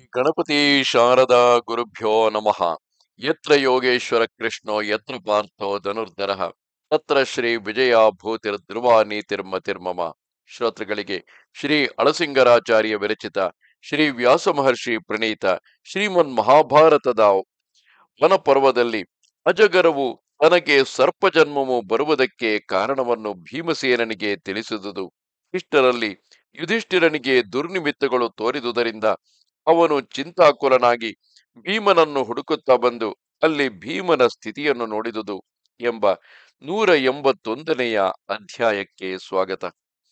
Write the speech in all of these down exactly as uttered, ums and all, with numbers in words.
ಗಣಪತಿ ಶಾರದಾ ಗುರುಭ್ಯೋ ನಮಃ. ಯತ್ರ ಯೋಗೇಶ್ವರ ಕೃಷ್ಣೋ ಯತ್ರ ಪಾರ್ಥೋ ಧನುರ್ಧರಃ ತತ್ರ ಶ್ರೀ ವಿಜಯ ಭೂತಿರ್ ಧ್ರುವ ನೀತಿರ್ಮತಿರ್ಮಮ. ಶ್ರೋತೃಗಳಿಗೆ ಶ್ರೀ ಅಳಸಿಂಗರಾಚಾರ್ಯ ವಿರಚಿತ ಶ್ರೀ ವ್ಯಾಸ ಮಹರ್ಷಿ ಪ್ರಣೀತ ಶ್ರೀಮನ್ ಮಹಾಭಾರತದ ವನಪರ್ವದಲ್ಲಿ ಅಜಗರವು ತನಗೆ ಸರ್ಪಜನ್ಮವು ಬರುವುದಕ್ಕೆ ಕಾರಣವನ್ನು ಭೀಮಸೇನನಿಗೆ ತಿಳಿಸಿದುದು. ಇಷ್ಟರಲ್ಲಿ ಯುಧಿಷ್ಠಿರನಿಗೆ ದುರ್ನಿಮಿತ್ತಗಳು ತೋರಿದುದರಿಂದ ಅವನು ಚಿಂತಾಕುಲನಾಗಿ ಭೀಮನನ್ನು ಹುಡುಕುತ್ತಾ ಬಂದು ಅಲ್ಲಿ ಭೀಮನ ಸ್ಥಿತಿಯನ್ನು ನೋಡಿದುದು ಎಂಬ ನೂರ ಎಂಬತ್ತೊಂದನೆಯ ಅಧ್ಯಾಯಕ್ಕೆ ಸ್ವಾಗತ.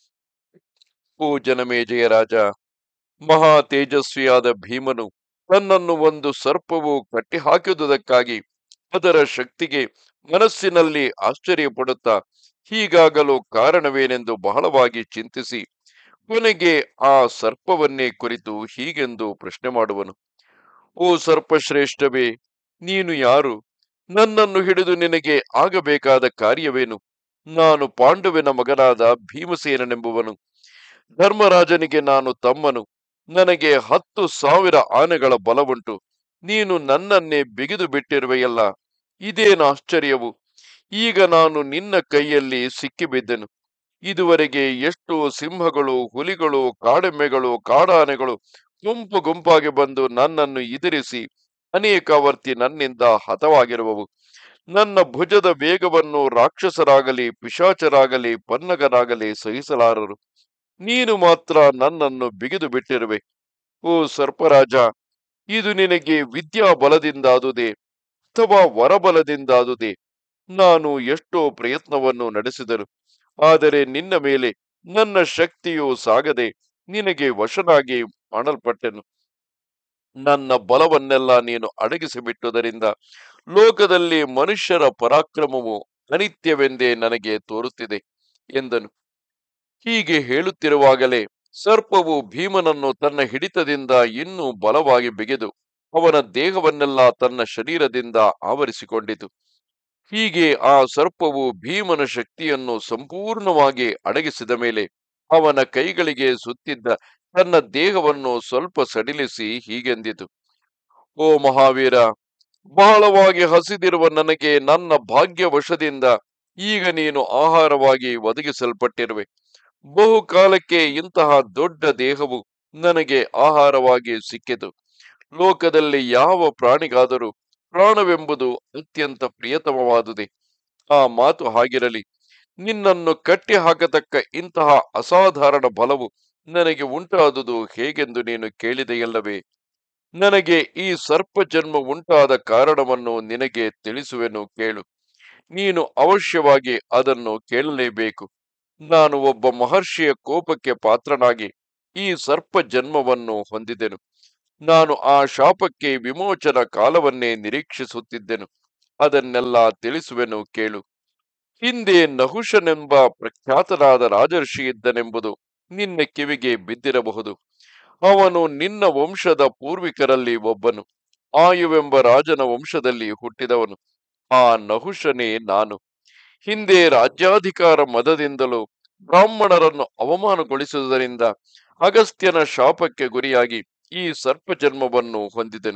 ಓ ಜನಮೇಜಯ ರಾಜ, ಮಹಾ ತೇಜಸ್ವಿಯಾದ ಭೀಮನು ತನ್ನನ್ನು ಒಂದು ಸರ್ಪವು ಕಟ್ಟಿಹಾಕಿದುದಕ್ಕಾಗಿ ಅದರ ಶಕ್ತಿಗೆ ಮನಸ್ಸಿನಲ್ಲಿ ಆಶ್ಚರ್ಯಪಡುತ್ತಾ ಹೀಗಾಗಲು ಕಾರಣವೇನೆಂದು ಬಹಳವಾಗಿ ಚಿಂತಿಸಿ ಕೊನೆಗೆ ಆ ಸರ್ಪವನ್ನೇ ಕುರಿತು ಹೀಗೆಂದು ಪ್ರಶ್ನೆ ಮಾಡುವನು. ಓ ಸರ್ಪಶ್ರೇಷ್ಠವೇ, ನೀನು ಯಾರು? ನನ್ನನ್ನು ಹಿಡಿದು ನಿನಗೆ ಆಗಬೇಕಾದ ಕಾರ್ಯವೇನು? ನಾನು ಪಾಂಡುವಿನ ಮಗನಾದ ಭೀಮಸೇನನೆಂಬುವನು. ಧರ್ಮರಾಜನಿಗೆ ನಾನು ತಮ್ಮನು. ನನಗೆ ಹತ್ತು ಸಾವಿರ ಆನೆಗಳ ಬಲವುಂಟು. ನೀನು ನನ್ನನ್ನೇ ಬಿಗಿದು ಬಿಟ್ಟಿರುವೆಯಲ್ಲ, ಇದೇನು ಆಶ್ಚರ್ಯವು? ಈಗ ನಾನು ನಿನ್ನ ಕೈಯಲ್ಲಿ ಸಿಕ್ಕಿಬಿದ್ದೆನು. ಇದುವರೆಗೆ ಎಷ್ಟು ಸಿಂಹಗಳು, ಹುಲಿಗಳು, ಕಾಡೆಮ್ಮೆಗಳು, ಕಾಡಾನೆಗಳು ಗುಂಪು ಗುಂಪಾಗಿ ಬಂದು ನನ್ನನ್ನು ಎದುರಿಸಿ ಅನೇಕ ವರ್ತಿ ನನ್ನಿಂದ ಹತವಾಗಿರುವವು. ನನ್ನ ಭುಜದ ವೇಗವನ್ನು ರಾಕ್ಷಸರಾಗಲಿ ಪಿಶಾಚರಾಗಲಿ ಪನ್ನಗರಾಗಲಿ ಸಹಿಸಲಾರರು. ನೀನು ಮಾತ್ರ ನನ್ನನ್ನು ಬಿಗಿದು ಬಿಟ್ಟಿರುವೆ. ಓ ಸರ್ಪರಾಜ, ಇದು ನಿನಗೆ ವಿದ್ಯಾ ಬಲದಿಂದಾದುದೇ ಅಥವಾ ವರಬಲದಿಂದಾದುದೇ? ನಾನು ಎಷ್ಟೋ ಪ್ರಯತ್ನವನ್ನು ನಡೆಸಿದರು, ಆದರೆ ನಿನ್ನ ಮೇಲೆ ನನ್ನ ಶಕ್ತಿಯು ಸಾಗದೆ ನಿನಗೆ ವಶನಾಗಿ ಮಾಡಲ್ಪಟ್ಟೆನು. ನನ್ನ ಬಲವನ್ನೆಲ್ಲ ನೀನು ಅಡಗಿಸಿಬಿಟ್ಟುದರಿಂದ ಲೋಕದಲ್ಲಿ ಮನುಷ್ಯರ ಪರಾಕ್ರಮವು ಅನಿತ್ಯವೆಂದೇ ನನಗೆ ತೋರುತ್ತಿದೆ ಎಂದನು. ಹೀಗೆ ಹೇಳುತ್ತಿರುವಾಗಲೇ ಸರ್ಪವು ಭೀಮನನ್ನು ತನ್ನ ಹಿಡಿತದಿಂದ ಇನ್ನೂ ಬಲವಾಗಿ ಬಿಗಿದು ಅವನ ದೇಹವನ್ನೆಲ್ಲ ತನ್ನ ಶರೀರದಿಂದ ಆವರಿಸಿಕೊಂಡಿತು. ಹೀಗೆ ಆ ಸರ್ಪವು ಭೀಮನ ಶಕ್ತಿಯನ್ನು ಸಂಪೂರ್ಣವಾಗಿ ಅಡಗಿಸಿದ ಮೇಲೆ ಅವನ ಕೈಗಳಿಗೆ ಸುತ್ತಿದ್ದ ತನ್ನ ದೇಹವನ್ನು ಸ್ವಲ್ಪ ಸಡಿಲಿಸಿ ಹೀಗೆಂದಿತು. ಓ ಮಹಾವೀರ, ಬಹಳವಾಗಿ ಹಸಿದಿರುವ ನನಗೆ ನನ್ನ ಭಾಗ್ಯವಶದಿಂದ ಈಗ ನೀನು ಆಹಾರವಾಗಿ ಒದಗಿಸಲ್ಪಟ್ಟಿರುವೆ. ಬಹುಕಾಲಕ್ಕೆ ಇಂತಹ ದೊಡ್ಡ ದೇಹವು ನನಗೆ ಆಹಾರವಾಗಿ ಸಿಕ್ಕಿತು. ಲೋಕದಲ್ಲಿ ಯಾವ ಪ್ರಾಣಿಗಾದರೂ ಪ್ರಾಣವೆಂಬುದು ಅತ್ಯಂತ ಪ್ರಿಯತಮವಾದುದೇ. ಆ ಮಾತು ಹಾಗಿರಲಿ, ನಿನ್ನನ್ನು ಕಟ್ಟಿ ಹಾಕತಕ್ಕ ಇಂತಹ ಅಸಾಧಾರಣ ಬಲವು ನನಗೆ ಉಂಟಾದುದು ಹೇಗೆಂದು ನೀನು ಕೇಳಿದೆಯಲ್ಲವೇ? ನನಗೆ ಈ ಸರ್ಪ ಜನ್ಮ ಉಂಟಾದ ಕಾರಣವನ್ನು ನಿನಗೆ ತಿಳಿಸುವೆನು, ಕೇಳು. ನೀನು ಅವಶ್ಯವಾಗಿ ಅದನ್ನು ಕೇಳಲೇಬೇಕು. ನಾನು ಒಬ್ಬ ಮಹರ್ಷಿಯ ಕೋಪಕ್ಕೆ ಪಾತ್ರನಾಗಿ ಈ ಸರ್ಪ ಜನ್ಮವನ್ನು ಹೊಂದಿದೆನು. ನಾನು ಆ ಶಾಪಕ್ಕೆ ವಿಮೋಚನ ಕಾಲವನ್ನೇ ನಿರೀಕ್ಷಿಸುತ್ತಿದ್ದೆನು. ಅದನ್ನೆಲ್ಲ ತಿಳಿಸುವೆನು, ಕೇಳು. ಹಿಂದೆ ನಹುಷನೆಂಬ ಪ್ರಖ್ಯಾತನಾದ ರಾಜರ್ಷಿ ಇದ್ದನೆಂಬುದು ನಿನ್ನ ಕಿವಿಗೆ ಬಿದ್ದಿರಬಹುದು. ಅವನು ನಿನ್ನ ವಂಶದ ಪೂರ್ವಿಕರಲ್ಲಿ ಒಬ್ಬನು. ಆಯುವೆಂಬ ರಾಜನ ವಂಶದಲ್ಲಿ ಹುಟ್ಟಿದವನು. ಆ ನಹುಷನೇ ನಾನು. ಹಿಂದೆ ರಾಜ್ಯಾಧಿಕಾರ ಮದದಿಂದಲೂ ಬ್ರಾಹ್ಮಣರನ್ನು ಅವಮಾನಗೊಳಿಸುವುದರಿಂದ ಅಗಸ್ತ್ಯನ ಶಾಪಕ್ಕೆ ಗುರಿಯಾಗಿ ಈ ಸರ್ಪ ಜನ್ಮವನ್ನು ಹೊಂದಿದೆನು.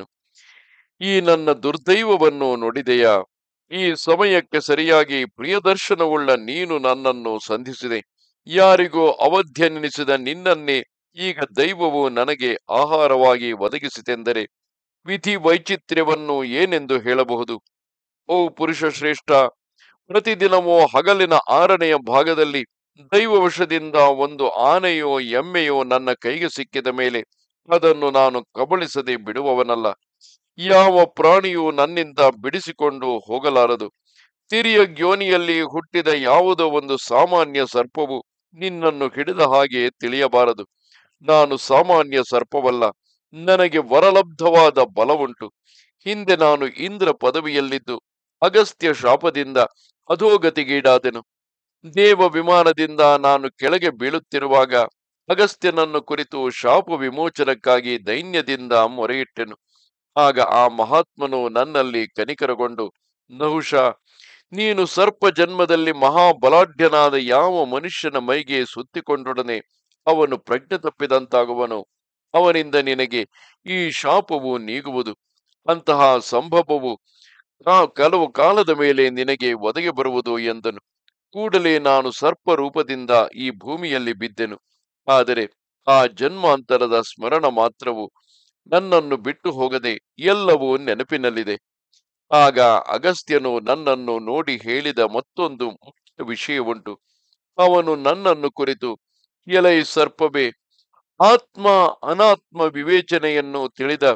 ಈ ನನ್ನ ದುರ್ದೈವವನ್ನು ನೋಡಿದೆಯಾ? ಈ ಸಮಯಕ್ಕೆ ಸರಿಯಾಗಿ ಪ್ರಿಯದರ್ಶನವುಳ್ಳ ನೀನು ನನ್ನನ್ನು ಸಂಧಿಸಿದೆ. ಯಾರಿಗೂ ಅವಧ್ಯನೆನಿಸಿದ ನಿನ್ನನ್ನೇ ಈಗ ದೈವವು ನನಗೆ ಆಹಾರವಾಗಿ ಒದಗಿಸಿತೆಂದರೆ ವಿಧಿ ವೈಚಿತ್ರ್ಯವನ್ನು ಏನೆಂದು ಹೇಳಬಹುದು? ಓ ಪುರುಷ ಶ್ರೇಷ್ಠ, ಪ್ರತಿದಿನವೂ ಹಗಲಿನ ಆರನೆಯ ಭಾಗದಲ್ಲಿ ದೈವವಶದಿಂದ ಒಂದು ಆನೆಯೋ ಎಮ್ಮೆಯೋ ನನ್ನ ಕೈಗೆ ಸಿಕ್ಕಿದ ಮೇಲೆ ಅದನ್ನು ನಾನು ಕಬಳಿಸದೆ ಬಿಡುವವನಲ್ಲ. ಯಾವ ಪ್ರಾಣಿಯೂ ನನ್ನಿಂದ ಬಿಡಿಸಿಕೊಂಡು ಹೋಗಲಾರದು. ತಿರಿಯ ಗ್ಯೋನಿಯಲ್ಲಿ ಹುಟ್ಟಿದ ಯಾವುದೋ ಒಂದು ಸಾಮಾನ್ಯ ಸರ್ಪವು ನಿನ್ನನ್ನು ಹಿಡಿದ ಹಾಗೆ ತಿಳಿಯಬಾರದು. ನಾನು ಸಾಮಾನ್ಯ ಸರ್ಪವಲ್ಲ. ನನಗೆ ವರಲಬ್ಧವಾದ ಬಲವುಂಟು. ಹಿಂದೆ ನಾನು ಇಂದ್ರ ಪದವಿಯಲ್ಲಿದ್ದು ಅಗಸ್ತ್ಯ ಶಾಪದಿಂದ ಅಧೋಗತಿಗೀಡಾದೆನು. ದೇವ ವಿಮಾನದಿಂದ ನಾನು ಕೆಳಗೆ ಬೀಳುತ್ತಿರುವಾಗ ಅಗಸ್ತ್ಯನನ್ನು ಕುರಿತು ಶಾಪ ವಿಮೋಚನಕ್ಕಾಗಿ ದೈನ್ಯದಿಂದ ಮೊರೆಯಿಟ್ಟೆನು. ಆಗ ಆ ಮಹಾತ್ಮನು ನನ್ನಲ್ಲಿ ಕನಿಕರಗೊಂಡು, ನಹುಷ, ನೀನು ಸರ್ಪ ಜನ್ಮದಲ್ಲಿ ಮಹಾಬಲಾಢ್ಯನಾದ ಯಾವ ಮನುಷ್ಯನ ಮೈಗೆ ಸುತ್ತಿಕೊಂಡೊಡನೆ ಅವನು ಪ್ರಜ್ಞೆ ತಪ್ಪಿದಂತಾಗುವನು. ಅವನಿಂದ ನಿನಗೆ ಈ ಶಾಪವು ನೀಗುವುದು. ಅಂತಹ ಸಂಭವವು ಆ ಕೆಲವು ಕಾಲದ ಮೇಲೆ ನಿನಗೆ ಒದಗಿ ಬರುವುದು ಎಂದನು. ಕೂಡಲೇ ನಾನು ಸರ್ಪ ರೂಪದಿಂದ ಈ ಭೂಮಿಯಲ್ಲಿ ಬಿದ್ದೆನು. ಆದರೆ ಆ ಜನ್ಮಾಂತರದ ಸ್ಮರಣ ಮಾತ್ರವು ನನ್ನನ್ನು ಬಿಟ್ಟು ಹೋಗದೆ ಎಲ್ಲವೂ ನೆನಪಿನಲ್ಲಿದೆ. ಆಗ ಅಗಸ್ತ್ಯನು ನನ್ನನ್ನು ನೋಡಿ ಹೇಳಿದ ಮತ್ತೊಂದು ಮುಖ್ಯ ವಿಷಯವುಂಟು. ಅವನು ನನ್ನನ್ನು ಕುರಿತು, ಎಲೈ ಸರ್ಪವೇ, ಆತ್ಮ ಅನಾತ್ಮ ವಿವೇಚನೆಯನ್ನು ತಿಳಿದ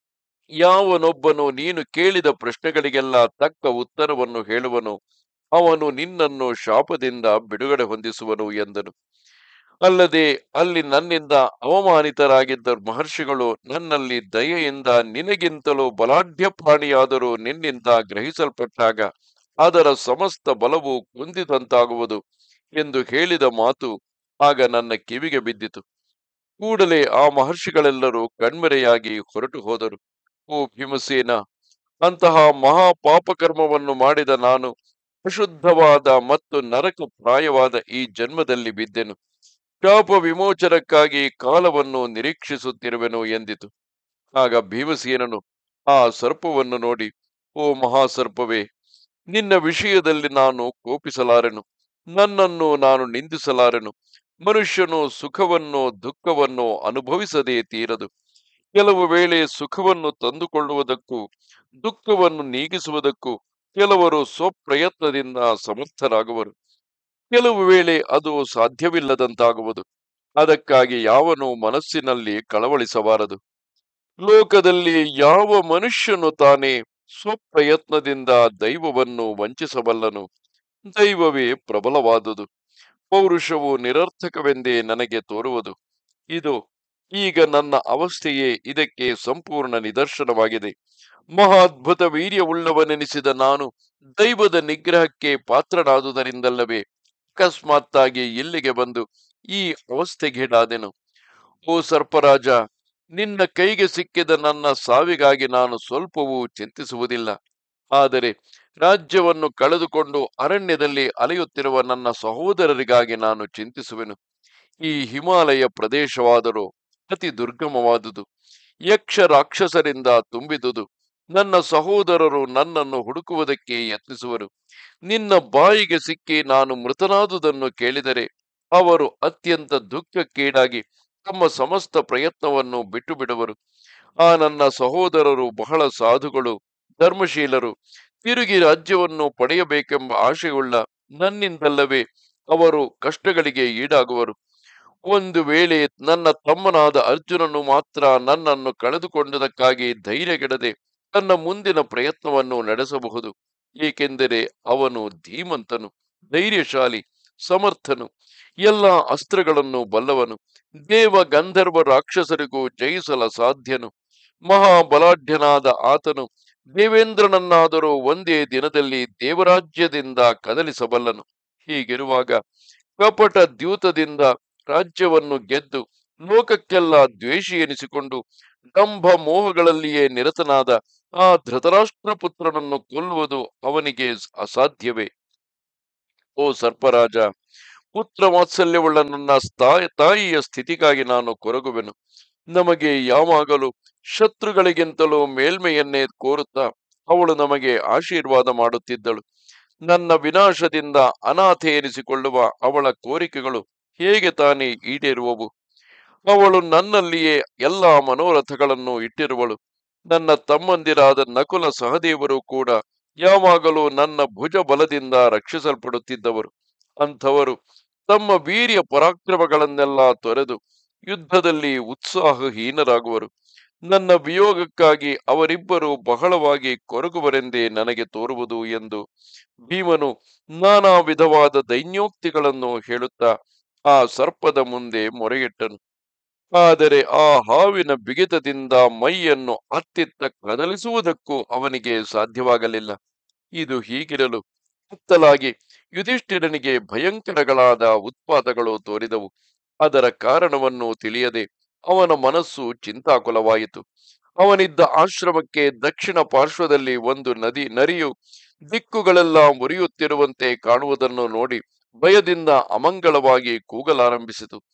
ಯಾವನೊಬ್ಬನು ನೀನು ಕೇಳಿದ ಪ್ರಶ್ನೆಗಳಿಗೆಲ್ಲ ತಕ್ಕ ಉತ್ತರವನ್ನು ಹೇಳುವನು, ಅವನು ನಿನ್ನನ್ನು ಶಾಪದಿಂದ ಬಿಡುಗಡೆ ಹೊಂದಿಸುವನು ಎಂದನು. ಅಲ್ಲದೆ ಅಲ್ಲಿ ನನ್ನಿಂದ ಅವಮಾನಿತರಾಗಿದ್ದ ಮಹರ್ಷಿಗಳು ನನ್ನಲ್ಲಿ ದಯೆಯಿಂದ ನಿನಗಿಂತಲೂ ಬಲಾಢ್ಯ ಪ್ರಾಣಿಯಾದರೂ ನಿನ್ನಿಂದ ಗ್ರಹಿಸಲ್ಪಟ್ಟಾಗ ಅದರ ಸಮಸ್ತ ಬಲವು ಕುಂದಿದಂತಾಗುವುದು ಎಂದು ಹೇಳಿದ ಮಾತು ಆಗ ನನ್ನ ಕಿವಿಗೆ ಬಿದ್ದಿತು. ಕೂಡಲೇ ಆ ಮಹರ್ಷಿಗಳೆಲ್ಲರೂ ಕಣ್ಮರೆಯಾಗಿ ಹೊರಟು ಹೋದರು. ಓ ಭೀಮಸೇನ, ಅಂತಹ ಮಹಾ ಪಾಪಕರ್ಮವನ್ನು ಮಾಡಿದ ನಾನು ಅಶುದ್ಧವಾದ ಮತ್ತು ನರಕ ಪ್ರಾಯವಾದ ಈ ಜನ್ಮದಲ್ಲಿ ಬಿದ್ದೆನು. ಶಾಪ ವಿಮೋಚನಕ್ಕಾಗಿ ಕಾಲವನ್ನು ನಿರೀಕ್ಷಿಸುತ್ತಿರುವೆನು ಎಂದಿತು. ಆಗ ಭೀಮಸೇನನು ಆ ಸರ್ಪವನ್ನು ನೋಡಿ, ಓ ಮಹಾಸರ್ಪವೇ, ನಿನ್ನ ವಿಷಯದಲ್ಲಿ ನಾನು ಕೋಪಿಸಲಾರೆನು, ನನ್ನನ್ನು ನಾನು ನಿಂದಿಸಲಾರೆನು. ಮನುಷ್ಯನು ಸುಖವನ್ನು ದುಃಖವನ್ನು ಅನುಭವಿಸದೇ ತೀರದು. ಕೆಲವು ವೇಳೆ ಸುಖವನ್ನು ತಂದುಕೊಳ್ಳುವುದಕ್ಕೂ ದುಃಖವನ್ನು ನೀಗಿಸುವುದಕ್ಕೂ ಕೆಲವರು ಸ್ವಪ್ರಯತ್ನದಿಂದ ಸಮರ್ಥರಾಗುವರು. ಕೆಲವು ವೇಳೆ ಅದು ಸಾಧ್ಯವಿಲ್ಲದಂತಾಗುವುದು. ಅದಕ್ಕಾಗಿ ಯಾವನು ಮನಸ್ಸಿನಲ್ಲಿ ಕಳವಳಿಸಬಾರದು. ಲೋಕದಲ್ಲಿ ಯಾವ ಮನುಷ್ಯನು ತಾನೇ ಸ್ವಪ್ರಯತ್ನದಿಂದ ದೈವವನ್ನು ವಂಚಿಸಬಲ್ಲನು? ದೈವವೇ ಪ್ರಬಲವಾದುದು. ಪೌರುಷವು ನಿರರ್ಥಕವೆಂದೇ ನನಗೆ ತೋರುವುದು. ಇದು ಈಗ ನನ್ನ ಅವಸ್ಥೆಯೇ ಇದಕ್ಕೆ ಸಂಪೂರ್ಣ ನಿದರ್ಶನವಾಗಿದೆ. ಮಹಾದ್ಭುತ ವೀರ್ಯವುಳ್ಳವನೆನಿಸಿದ ನಾನು ದೈವದ ನಿಗ್ರಹಕ್ಕೆ ಪಾತ್ರನಾದುದರಿಂದಲ್ಲವೇ ಅಕಸ್ಮಾತ್ತಾಗಿ ಇಲ್ಲಿಗೆ ಬಂದು ಈ ಅವಸ್ಥೆಗೀಡಾದೆನು. ಓ ಸರ್ಪರಾಜ, ನಿನ್ನ ಕೈಗೆ ಸಿಕ್ಕಿದ ನನ್ನ ಸಾವಿಗಾಗಿ ನಾನು ಸ್ವಲ್ಪವೂ ಚಿಂತಿಸುವುದಿಲ್ಲ. ಆದರೆ ರಾಜ್ಯವನ್ನು ಕಳೆದುಕೊಂಡು ಅರಣ್ಯದಲ್ಲಿ ಅಲೆಯುತ್ತಿರುವ ನನ್ನ ಸಹೋದರರಿಗಾಗಿ ನಾನು ಚಿಂತಿಸುವೆನು. ಈ ಹಿಮಾಲಯ ಪ್ರದೇಶವಾದರೂ ಅತಿ ದುರ್ಗಮವಾದುದು, ಯಕ್ಷ ರಾಕ್ಷಸರಿಂದ ತುಂಬಿದುದು. ನನ್ನ ಸಹೋದರರು ನನ್ನನ್ನು ಹುಡುಕುವುದಕ್ಕೆ ಯತ್ನಿಸುವರು. ನಿನ್ನ ಬಾಯಿಗೆ ಸಿಕ್ಕಿ ನಾನು ಮೃತನಾದುದನ್ನು ಕೇಳಿದರೆ ಅವರು ಅತ್ಯಂತ ದುಃಖಕ್ಕೀಡಾಗಿ ತಮ್ಮ ಸಮಸ್ತ ಪ್ರಯತ್ನವನ್ನು ಬಿಟ್ಟು ಬಿಡುವರು. ಆ ನನ್ನ ಸಹೋದರರು ಬಹಳ ಸಾಧುಗಳು, ಧರ್ಮಶೀಲರು. ತಿರುಗಿ ರಾಜ್ಯವನ್ನು ಪಡೆಯಬೇಕೆಂಬ ಆಶೆಯುಳ್ಳ ನನ್ನಿಂದಲ್ಲವೇ ಅವರು ಕಷ್ಟಗಳಿಗೆ ಈಡಾಗುವರು. ಒಂದು ವೇಳೆ ನನ್ನ ತಮ್ಮನಾದ ಅರ್ಜುನನು ಮಾತ್ರ ನನ್ನನ್ನು ಕಳೆದುಕೊಂಡದಕ್ಕಾಗಿ ಧೈರ್ಯಗೆಡದೆ ತನ್ನ ಮುಂದಿನ ಪ್ರಯತ್ನವನ್ನು ನಡೆಸಬಹುದು. ಏಕೆಂದರೆ ಅವನು ಧೀಮಂತನು, ಧೈರ್ಯಶಾಲಿ, ಸಮರ್ಥನು, ಎಲ್ಲ ಅಸ್ತ್ರಗಳನ್ನು ಬಲ್ಲವನು. ದೇವ ಗಂಧರ್ವ ರಾಕ್ಷಸರಿಗೂ ಜಯಿಸಲ ಸಾಧ್ಯನು. ಮಹಾಬಲಾಢ್ಯನಾದ ಆತನು ದೇವೇಂದ್ರನನ್ನಾದರೂ ಒಂದೇ ದಿನದಲ್ಲಿ ದೇವರಾಜ್ಯದಿಂದ ಕದಲಿಸಬಲ್ಲನು. ಹೀಗಿರುವಾಗ ಕಪಟ ದ್ಯೂತದಿಂದ ರಾಜ್ಯವನ್ನು ಗೆದ್ದು ಲೋಕಕ್ಕೆಲ್ಲ ದ್ವೇಷಿ ಎನಿಸಿಕೊಂಡು ಡಂಭ ಮೋಹಗಳಲ್ಲಿಯೇ ನಿರತನಾದ ಆ ಧೃತರಾಷ್ಟ್ರ ಪುತ್ರನನ್ನು ಕೊಲ್ಲುವುದು ಅವನಿಗೆ ಅಸಾಧ್ಯವೇ? ಓ ಸರ್ಪರಾಜ, ಪುತ್ರ ವಾತ್ಸಲ್ಯವುಳ್ಳ ನನ್ನ ತಾಯಿ ತಾಯಿಯ ಸ್ಥಿತಿಗಾಗಿ ನಾನು ಕೊರಗುವೆನು. ನಮಗೆ ಯಾವಾಗಲೂ ಶತ್ರುಗಳಿಗಿಂತಲೂ ಮೇಲ್ಮೆಯನ್ನೇ ಕೋರುತ್ತಾ ಅವಳು ನಮಗೆ ಆಶೀರ್ವಾದ ಮಾಡುತ್ತಿದ್ದಳು. ನನ್ನ ವಿನಾಶದಿಂದ ಅನಾಥೆ ಎನಿಸಿಕೊಳ್ಳುವ ಅವಳ ಕೋರಿಕೆಗಳು ಹೇಗೆ ತಾನೇ ಈಡೇರುವವು? ಅವಳು ನನ್ನಲ್ಲಿಯೇ ಎಲ್ಲಾ ಮನೋರಥಗಳನ್ನು ಇಟ್ಟಿರುವಳು. ನನ್ನ ತಮ್ಮಂದಿರಾದ ನಕುಲ ಸಹದೇವರು ಕೂಡ ಯಾವಾಗಲೂ ನನ್ನ ಭುಜ ಬಲದಿಂದ ರಕ್ಷಿಸಲ್ಪಡುತ್ತಿದ್ದವರು. ಅಂಥವರು ತಮ್ಮ ವೀರ್ಯ ಪರಾಕ್ರಮಗಳನ್ನೆಲ್ಲ ತೊರೆದು ಯುದ್ಧದಲ್ಲಿ ಉತ್ಸಾಹಹೀನರಾಗುವರು. ನನ್ನ ವಿಯೋಗಕ್ಕಾಗಿ ಅವರಿಬ್ಬರು ಬಹಳವಾಗಿ ಕೊರಗುವರೆಂದೇ ನನಗೆ ತೋರುವುದು ಎಂದು ಭೀಮನು ನಾನಾ ವಿಧವಾದ ದೈನ್ಯೋಕ್ತಿಗಳನ್ನು ಹೇಳುತ್ತಾ ಆ ಸರ್ಪದ ಮುಂದೆ ಮೊರೆಯಿಟ್ಟನು. ಆದರೆ ಆ ಹಾವಿನ ಬಿಗಿತದಿಂದ ಮೈಯನ್ನು ಅತ್ತಿತ್ತ ಕದಲಿಸುವುದಕ್ಕೂ ಅವನಿಗೆ ಸಾಧ್ಯವಾಗಲಿಲ್ಲ. ಇದು ಹೀಗಿರಲು ಕತ್ತಲಾಗಿ ಯುಧಿಷ್ಠಿರನಿಗೆ ಭಯಂಕರಗಳಾದ ಉತ್ಪಾತಗಳು ತೋರಿದವು. ಅದರ ಕಾರಣವನ್ನು ತಿಳಿಯದೆ ಅವನ ಮನಸ್ಸು ಚಿಂತಾಕುಲವಾಯಿತು. ಅವನಿದ್ದ ಆಶ್ರಮಕ್ಕೆ ದಕ್ಷಿಣ ಪಾರ್ಶ್ವದಲ್ಲಿ ಒಂದು ನದಿ ನರಿಯು ದಿಕ್ಕುಗಳೆಲ್ಲ ಮುರಿಯುತ್ತಿರುವಂತೆ ಕಾಣುವುದನ್ನು ನೋಡಿ ಭಯದಿಂದ ಅಮಂಗಳವಾಗಿ ಕೂಗಲಾರಂಭಿಸಿತು.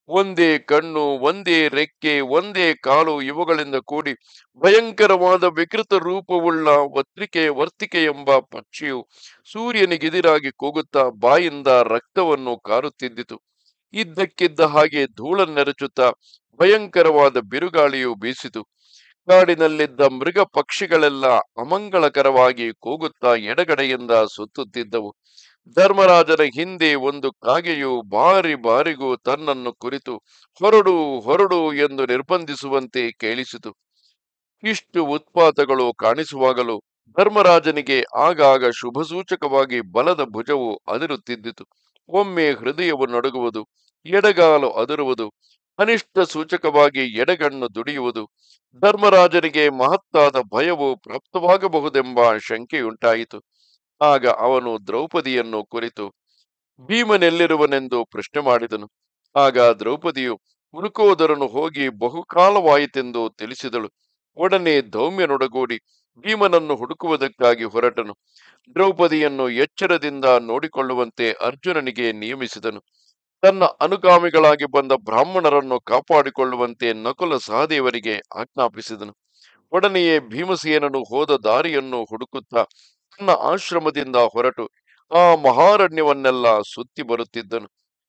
ಒಂದೇ ಕಣ್ಣು, ಒಂದೇ ರೆಕ್ಕೆ, ಒಂದೇ ಕಾಲು ಇವುಗಳಿಂದ ಕೂಡಿ ಭಯಂಕರವಾದ ವಿಕೃತ ರೂಪವುಳ್ಳ ವತ್ರಿಕೆ ವರ್ತಿಕೆ ಎಂಬ ಪಕ್ಷಿಯು ಸೂರ್ಯನಿಗೆದಿರಾಗಿ ಕೂಗುತ್ತಾ ಬಾಯಿಂದ ರಕ್ತವನ್ನು ಕಾರುತ್ತಿದ್ದಿತು. ಇದ್ದಕ್ಕಿದ್ದ ಹಾಗೆ ಧೂಳನ್ನೆರಚುತ್ತಾ ಭಯಂಕರವಾದ ಬಿರುಗಾಳಿಯು ಬೀಸಿತು. ಕಾಡಿನಲ್ಲಿದ್ದ ಮೃಗ ಪಕ್ಷಿಗಳೆಲ್ಲ ಅಮಂಗಳಕರವಾಗಿ ಕೂಗುತ್ತಾ ಎಡಗಡೆಯಿಂದ ಸುತ್ತುತ್ತಿದ್ದವು. ಧರ್ಮರಾಜನ ಹಿಂದೆ ಒಂದು ಕಾಗೆಯು ಬಾರಿ ಬಾರಿಗೂ ತನ್ನನ್ನು ಕುರಿತು ಹೊರಡು ಹೊರಡು ಎಂದು ನಿರ್ಬಂಧಿಸುವಂತೆ ಕೇಳಿಸಿತು. ಇಷ್ಟು ಉತ್ಪಾತಗಳು ಕಾಣಿಸುವಾಗಲೂ ಧರ್ಮರಾಜನಿಗೆ ಆಗಾಗ ಶುಭಸೂಚಕವಾಗಿ ಬಲದ ಭುಜವು ಅದಿರುತ್ತಿದ್ದಿತು. ಒಮ್ಮೆ ಹೃದಯವು ನಡುಗುವುದು, ಎಡಗಾಲು ಅದಿರುವುದು, ಅನಿಷ್ಟ ಸೂಚಕವಾಗಿ ಎಡಗಣ್ಣು ದುಡಿಯುವುದು. ಧರ್ಮರಾಜನಿಗೆ ಮಹತ್ತಾದ ಭಯವು ಪ್ರಾಪ್ತವಾಗಬಹುದೆಂಬ ಶಂಕೆಯುಂಟಾಯಿತು. ಆಗ ಅವನು ದ್ರೌಪದಿಯನ್ನು ಕುರಿತು ಭೀಮನೆಲ್ಲಿರುವನೆಂದು ಪ್ರಶ್ನೆ ಮಾಡಿದನು. ಆಗ ದ್ರೌಪದಿಯು ವೃಕೋದರನು ಹೋಗಿ ಬಹುಕಾಲವಾಯಿತೆಂದು ತಿಳಿಸಿದಳು. ಒಡನೆ ಧೌಮ್ಯನೊಡಗೂಡಿ ಭೀಮನನ್ನು ಹುಡುಕುವುದಕ್ಕಾಗಿ ಹೊರಟನು. ದ್ರೌಪದಿಯನ್ನು ಎಚ್ಚರದಿಂದ ನೋಡಿಕೊಳ್ಳುವಂತೆ ಅರ್ಜುನನಿಗೆ ನಿಯಮಿಸಿದನು. ತನ್ನ ಅನುಗಾಮಿಗಳಾಗಿ ಬಂದ ಬ್ರಾಹ್ಮಣರನ್ನು ಕಾಪಾಡಿಕೊಳ್ಳುವಂತೆ ನಕುಲ ಸಹದೇವರಿಗೆ ಆಜ್ಞಾಪಿಸಿದನು. ಒಡನೆಯೇ ಭೀಮಸೇನನು ಹೋದ ದಾರಿಯನ್ನು ಹುಡುಕುತ್ತಾ ತನ್ನ ಆಶ್ರಮದಿಂದ ಹೊರಟು ಆ ಮಹಾರಣ್ಯವನ್ನೆಲ್ಲ ಸುತ್ತಿ ಬರುತ್ತಿದ್ದನು.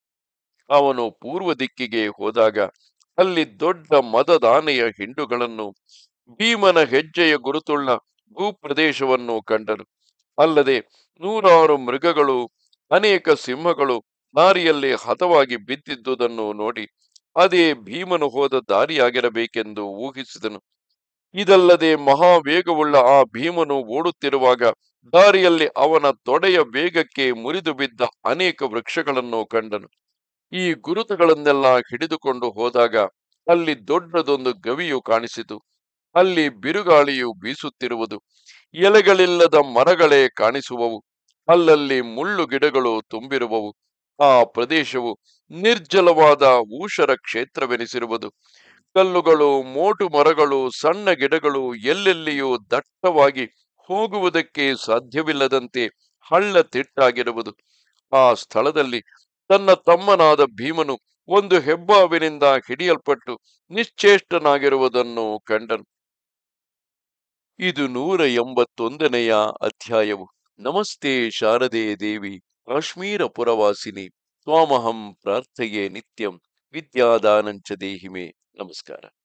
ಅವನು ಪೂರ್ವ ದಿಕ್ಕಿಗೆ ಹೋದಾಗ ಅಲ್ಲಿ ದೊಡ್ಡ ಮದದಾನೆಯ ಹಿಂಡುಗಳನ್ನು, ಭೀಮನ ಹೆಜ್ಜೆಯ ಗುರುತುಳ್ಳ ಭೂಪ್ರದೇಶವನ್ನು ಕಂಡನು. ಅಲ್ಲದೆ ನೂರಾರು ಮೃಗಗಳು, ಅನೇಕ ಸಿಂಹಗಳು ದಾರಿಯಲ್ಲಿ ಹತವಾಗಿ ಬಿದ್ದಿದ್ದುದನ್ನು ನೋಡಿ ಅದೇ ಭೀಮನು ಹೋದ ದಾರಿಯಾಗಿರಬೇಕೆಂದು ಊಹಿಸಿದನು. ಇದಲ್ಲದೆ ಮಹಾವೇಗವುಳ್ಳ ಆ ಭೀಮನು ಓಡುತ್ತಿರುವಾಗ ದಾರಿಯಲ್ಲಿ ಅವನ ತೊಡೆಯ ವೇಗಕ್ಕೆ ಮುರಿದು ಬಿದ್ದ ಅನೇಕ ವೃಕ್ಷಗಳನ್ನು ಕಂಡನು. ಈ ಗುರುತುಗಳನ್ನೆಲ್ಲ ಹಿಡಿದುಕೊಂಡು ಹೋದಾಗ ಅಲ್ಲಿ ದೊಡ್ಡದೊಂದು ಗವಿಯು ಕಾಣಿಸಿತು. ಅಲ್ಲಿ ಬಿರುಗಾಳಿಯು ಬೀಸುತ್ತಿರುವುದು, ಎಲೆಗಳಿಲ್ಲದ ಮರಗಳೇ ಕಾಣಿಸುವವು, ಅಲ್ಲಲ್ಲಿ ಮುಳ್ಳು ಗಿಡಗಳು ತುಂಬಿರುವವು. ಆ ಪ್ರದೇಶವು ನಿರ್ಜಲವಾದ ಊಷರ ಕ್ಷೇತ್ರವೆನಿಸಿರುವುದು. ಕಲ್ಲುಗಳು, ಮೋಟು ಮರಗಳು, ಸಣ್ಣ ಗಿಡಗಳು ಎಲ್ಲೆಲ್ಲಿಯೂ ದಟ್ಟವಾಗಿ ಹೋಗುವುದಕ್ಕೆ ಸಾಧ್ಯವಿಲ್ಲದಂತೆ ಹಳ್ಳ ತಿಟ್ಟಾಗಿರುವುದು. ಆ ಸ್ಥಳದಲ್ಲಿ ತನ್ನ ತಮ್ಮನಾದ ಭೀಮನು ಒಂದು ಹೆಬ್ಬಾವಿನಿಂದ ಹಿಡಿಯಲ್ಪಟ್ಟು ನಿಶ್ಚೇಷ್ಟನಾಗಿರುವುದನ್ನು ಕಂಡನು. ಇದು ನೂರ ಎಂಬತ್ತೊಂದನೆಯ ಅಧ್ಯಾಯವು. ನಮಸ್ತೆ ಶಾರದೆ ದೇವಿ, ಕಾಶ್ಮೀರ ಪುರವಾಸಿನಿ, ತ್ವಾಮಹಂ ಪ್ರಾರ್ಥಯೇ ನಿತ್ಯಂ, ವಿದ್ಯಾದಾನಂಚ ದೇಹಿಮೆ. ನಮಸ್ಕಾರ.